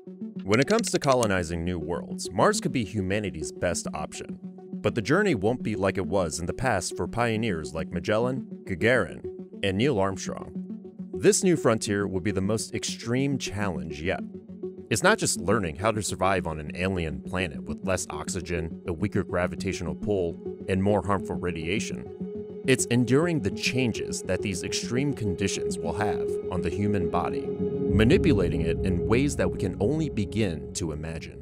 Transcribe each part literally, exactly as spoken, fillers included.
When it comes to colonizing new worlds, Mars could be humanity's best option. But the journey won't be like it was in the past for pioneers like Magellan, Gagarin, and Neil Armstrong. This new frontier will be the most extreme challenge yet. It's not just learning how to survive on an alien planet with less oxygen, a weaker gravitational pull, and more harmful radiation. It's enduring the changes that these extreme conditions will have on the human body, manipulating it in ways that we can only begin to imagine.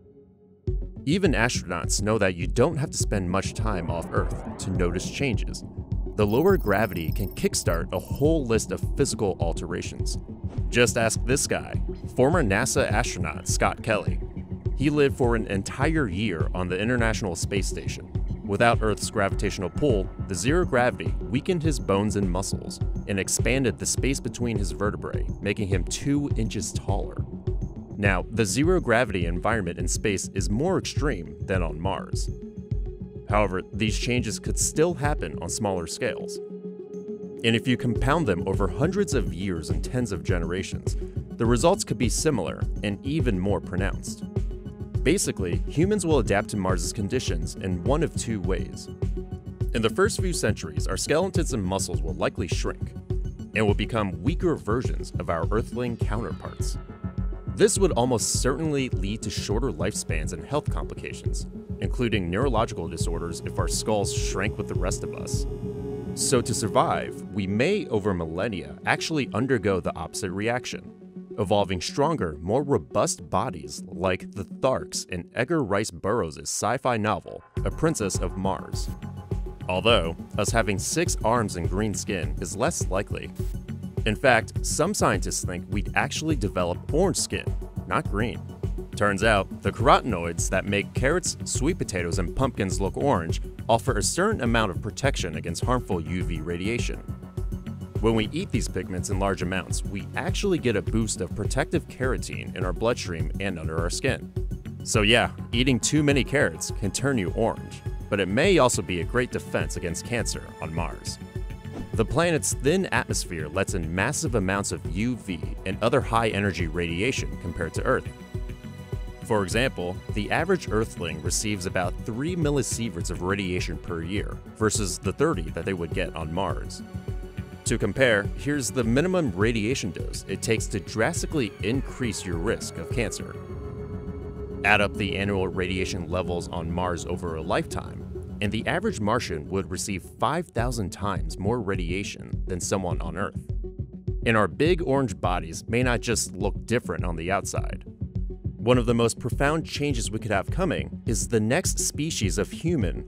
Even astronauts know that you don't have to spend much time off Earth to notice changes. The lower gravity can kickstart a whole list of physical alterations. Just ask this guy, former NASA astronaut Scott Kelly. He lived for an entire year on the International Space Station. Without Earth's gravitational pull, the zero gravity weakened his bones and muscles and expanded the space between his vertebrae, making him two inches taller. Now, the zero gravity environment in space is more extreme than on Mars. However, these changes could still happen on smaller scales. And if you compound them over hundreds of years and tens of generations, the results could be similar and even more pronounced. Basically, humans will adapt to Mars's conditions in one of two ways. In the first few centuries, our skeletons and muscles will likely shrink, and will become weaker versions of our Earthling counterparts. This would almost certainly lead to shorter lifespans and health complications, including neurological disorders if our skulls shrank with the rest of us. So to survive, we may over millennia actually undergo the opposite reaction, evolving stronger, more robust bodies like the Tharks in Edgar Rice Burroughs' sci-fi novel, A Princess of Mars. Although, us having six arms and green skin is less likely. In fact, some scientists think we'd actually develop orange skin, not green. Turns out, the carotenoids that make carrots, sweet potatoes, and pumpkins look orange offer a certain amount of protection against harmful U V radiation. When we eat these pigments in large amounts, we actually get a boost of protective carotene in our bloodstream and under our skin. So yeah, eating too many carrots can turn you orange, but it may also be a great defense against cancer on Mars. The planet's thin atmosphere lets in massive amounts of U V and other high-energy radiation compared to Earth. For example, the average Earthling receives about three millisieverts of radiation per year versus the thirty that they would get on Mars. To compare, here's the minimum radiation dose it takes to drastically increase your risk of cancer. Add up the annual radiation levels on Mars over a lifetime, and the average Martian would receive five thousand times more radiation than someone on Earth. And our big orange bodies may not just look different on the outside. One of the most profound changes we could have coming is the next species of human.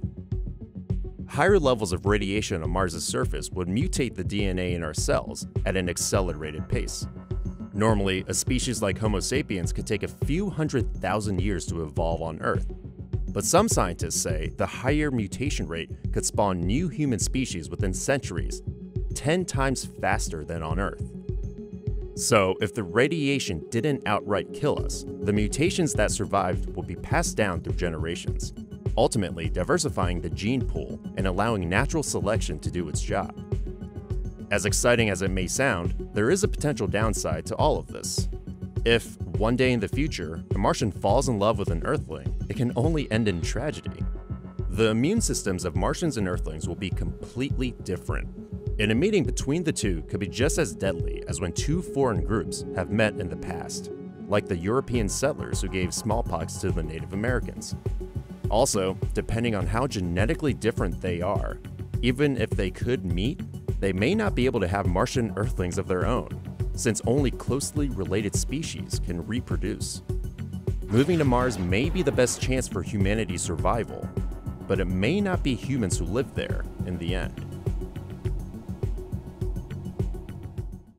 Higher levels of radiation on Mars' surface would mutate the D N A in our cells at an accelerated pace. Normally, a species like Homo sapiens could take a few hundred thousand years to evolve on Earth. But some scientists say the higher mutation rate could spawn new human species within centuries, ten times faster than on Earth. So, if the radiation didn't outright kill us, the mutations that survived will be passed down through generations, ultimately diversifying the gene pool and allowing natural selection to do its job. As exciting as it may sound, there is a potential downside to all of this. If, one day in the future, a Martian falls in love with an Earthling, it can only end in tragedy. The immune systems of Martians and Earthlings will be completely different, and a meeting between the two could be just as deadly as when two foreign groups have met in the past, like the European settlers who gave smallpox to the Native Americans. Also, depending on how genetically different they are, even if they could meet, they may not be able to have Martian Earthlings of their own, since only closely related species can reproduce. Moving to Mars may be the best chance for humanity's survival, but it may not be humans who live there in the end.